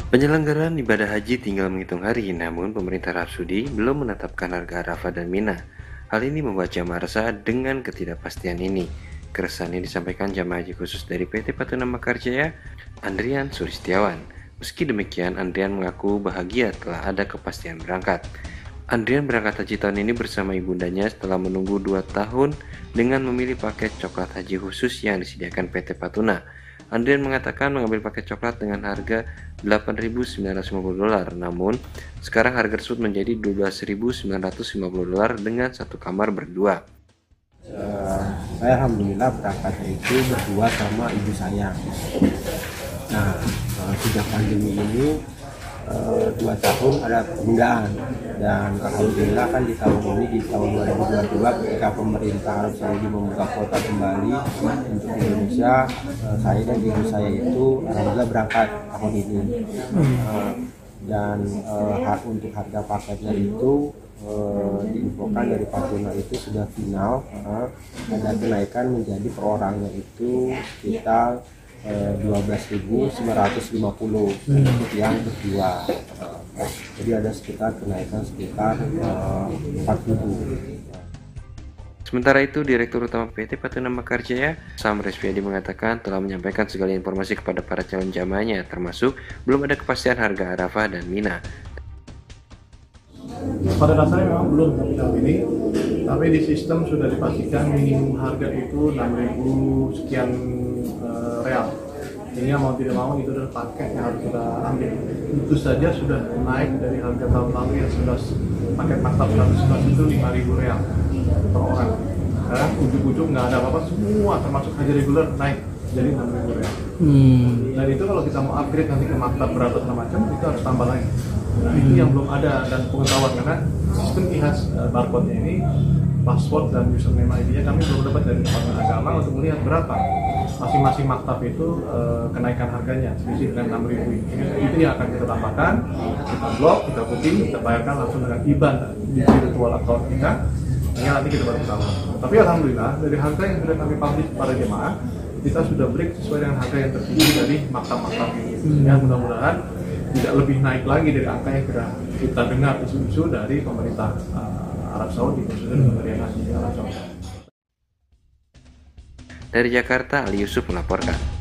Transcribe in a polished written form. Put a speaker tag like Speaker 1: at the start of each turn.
Speaker 1: Penyelenggaraan ibadah haji tinggal menghitung hari, namun pemerintah Arab Saudi belum menetapkan harga Arafah dan Mina. Hal ini membuat jamaah resah dengan ketidakpastian ini. Keresahan ini disampaikan jamaah haji khusus dari PT Patuna Mekarjaya, Andrian Sulistiawan. Meski demikian, Andrian mengaku bahagia telah ada kepastian berangkat. Andrian berangkat haji tahun ini bersama ibundanya setelah menunggu 2 tahun dengan memilih paket coklat haji khusus yang disediakan PT Patuna. Andrian mengatakan mengambil paket coklat dengan harga $8.950, namun sekarang harga tersebut menjadi $12.950 dengan satu kamar berdua.
Speaker 2: Saya alhamdulillah berangkatnya itu berdua sama ibu saya. Nah, sejak pandemi ini 2 tahun ada penundaan, dan alhamdulillah kan di tahun ini, di tahun 2022, ketika pemerintah Arab Saudi membuka kuota kembali untuk Indonesia, saya dan ibu saya itu alhamdulillah berangkat tahun ini. Dan untuk harga paketnya itu diinfokan dari Patuna itu sudah final, ada kenaikan menjadi per orangnya itu sekitar 12.950 untuk yang berdua. Jadi ada sekitar kenaikan sekitar 4.000.
Speaker 1: Sementara itu, Direktur Utama PT Patuna Mekarjaya, Sam Resviadi, mengatakan telah menyampaikan segala informasi kepada para calon jamaahnya, termasuk belum ada kepastian harga Arafah dan Mina.
Speaker 3: Pada dasarnya memang belum tahun ini, tapi di sistem sudah dipastikan minimum harga itu 6.000 sekian real. Ini mau tidak mau itu adalah paket yang harus kita ambil. Itu saja sudah naik dari harga tahun lalu yang 11 paket maktab 111 itu 5.000 real per orang. Sekarang ujuk-ujuk nggak ada apa-apa, semua termasuk haji reguler naik jadi 6.000 real. Dan itu kalau kita mau upgrade nanti ke maktab berapa segala macam, itu harus tambah lagi. Itu yang belum ada dan pengetahuan, karena sistem IHAS barcode-nya ini, password dan username ID-nya kami belum dapat dari Departemen Agama untuk melihat berapa masing-masing maktab itu kenaikan harganya selisih dengan 6.000 ini. Itu yang akan kita tambahkan, kita blok, kita putih, kita bayarkan langsung dengan IBAN di virtual account kita, sehingga nanti kita baru tahu. Tapi alhamdulillah dari harga yang sudah kami publish pada jemaah, kita sudah break sesuai dengan harga yang tertinggi dari maktab-maktab ini. Yang mudah-mudahan tidak lebih naik lagi dari angka yang kita dengar isu-isu dari pemerintah Arab Saudi, khususnya Kementerian Haji Arab Saudi.
Speaker 1: Dari Jakarta, Ali Yusuf melaporkan.